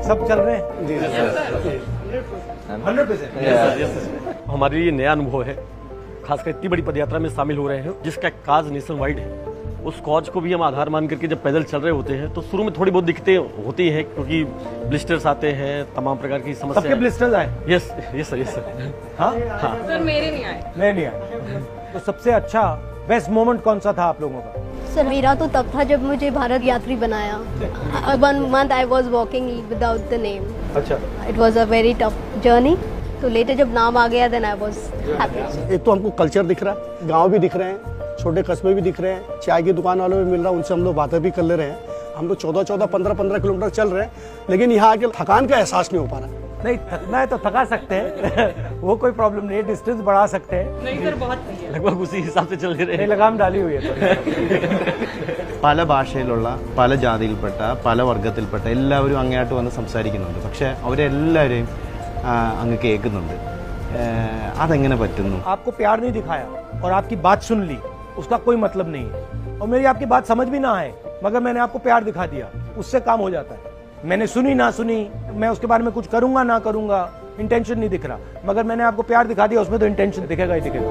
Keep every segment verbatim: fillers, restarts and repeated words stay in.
सब चल रहे हैं जी हंड्रेड परसेंट। हमारे लिए नया अनुभव है, खासकर इतनी बड़ी पदयात्रा में शामिल हो रहे हैं जिसका काज नेशन वाइड है। उस कॉज को भी हम आधार मान करके जब पैदल चल रहे होते हैं तो शुरू में थोड़ी बहुत दिक्कतें होती हैं, क्योंकि ब्लिस्टर्स आते हैं, तमाम प्रकार की समस्या। सबके ब्लिस्टर्स आए? Yes yes sir, yes sir. हाँ हाँ सर मेरे नहीं आए। मैं नहीं आया। तो सबसे अच्छा बेस्ट मोमेंट कौन सा था आप लोगों का? सर मेरा तो तब था जब मुझे भारत यात्री बनाया। One month I was walking without the name. अच्छा। It was a very tough journey. तो लेटर जब नाम आ गया देन आई वाज हैप्पी। एक तो हमको कल्चर दिख रहा है, गांव भी दिख रहे हैं, छोटे कस्बे भी दिख रहे हैं, चाय की दुकान वालों भी मिल रहा है, उनसे हम लोग बातें भी कर ले रहे हैं। हम लोग चौदह चौदह पंद्रह पंद्रह किलोमीटर चल रहे हैं, लेकिन यहाँ आके थकान का एहसास नहीं हो पा रहा। नहीं, थकना है तो थका सकते हैं वो कोई प्रॉब्लम नहीं है, डिस्टेंस बढ़ा सकते हैं। नहीं सर बहुत सही है। लगभग उसी हिसाब से चल रहे हैं। लगाम डाली हुई है പല ഭാഷയിലുള്ള പല ജാതിയിൽപ്പെട്ട പല വർഗ്ഗത്തിൽപ്പെട്ട എല്ലാവരും അങ്ങോട്ട് വന്ന് സംസാരിക്കുന്നുണ്ട്, പക്ഷേ അവരെല്ലാവരെയും അങ്ങ് കേൾക്കുന്നുണ്ട്। അതെങ്ങനെ പറ്റുന്നു? आपको प्यार नहीं दिखाया और आपकी बात सुन ली, उसका कोई मतलब नहीं है। और मेरी आपकी बात समझ भी ना आए मगर मैंने आपको प्यार दिखा दिया, उससे काम हो जाता है। मैंने सुनी ना सुनी, मैं उसके बारे में कुछ करूंगा ना करूंगा, इंटेंशन नहीं दिख रहा, मगर मैंने आपको प्यार दिखा दिया, उसमें तो इंटेंशन दिखेगा ही दिखेगा।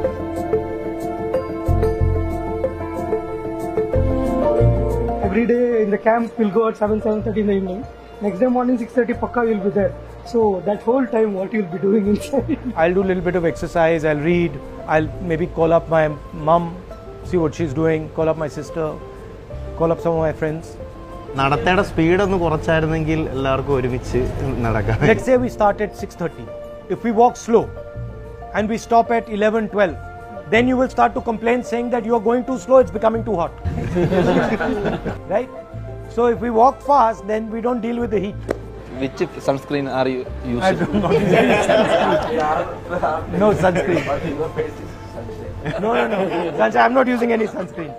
Every day in the camp we'll go at seven seven thirty in the evening. Next day morning six thirty pakka we'll be there. So that whole time what you'll be doing inside? I'll do a little bit of exercise, I'll read, I'll maybe call up my mom, see what she's doing, call up my sister, call up some of my friends. നടത്തേണ്ട speed ഒന്ന് കുറച്ചായിരുന്നെങ്കിൽ എല്ലാവർക്കും ഒരുമിച്ച് നടക്കാം. Let's say we start at six thirty. If we walk slow and we stop at eleven twelve, then you will start to complain saying that you are going too slow, it's becoming too hot. Right? So if we walk fast, then we don't deal with the heat. Which sunscreen are you using? I do not use any sunscreen. No sunscreen. No, no, no. I'm not using any sunscreen.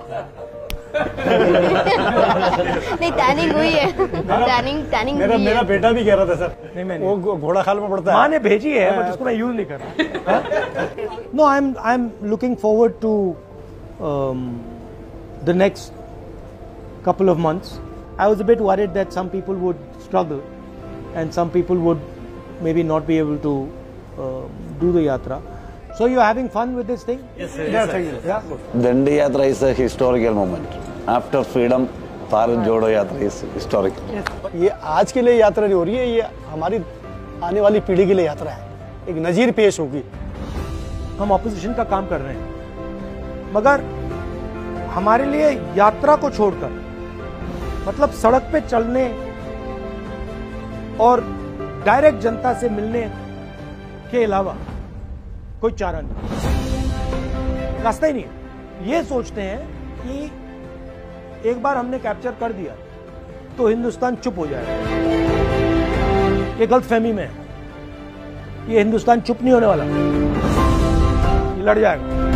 नहीं tanning हुई है, tanning tanning मेरा हुई मेरा है। बेटा भी कह रहा था सर, नहीं मैंने वो घोड़ा खाल में पड़ता है। माँ ने भेजी है बट उसको मैं यूज नहीं कर रहा। No I am I am looking forward to the next couple of months. I was a bit worried that some people would struggle and some people would maybe not be able to uh, do the yatra. So you're having fun with this thing? Yes, sir. Yes, sir. Yeah. Dandi Yatra is a historical moment. After freedom, Bharat Jodo Yatra is historical. ये आज के लिए यात्रा नहीं हो रही है, ये हमारी आने वाली पीढ़ी के लिए यात्रा है, एक नजीर पेश होगी। हम ऑपोजिशन का काम कर रहे हैं, मगर हमारे लिए यात्रा को छोड़कर मतलब सड़क पे चलने और डायरेक्ट जनता से मिलने के अलावा कोई चारा नहीं, रास्ता ही नहीं है। ये सोचते हैं कि एक बार हमने कैप्चर कर दिया तो हिंदुस्तान चुप हो जाएगा। ये गलतफहमी में है, ये हिंदुस्तान चुप नहीं होने वाला, ये लड़ जाएगा।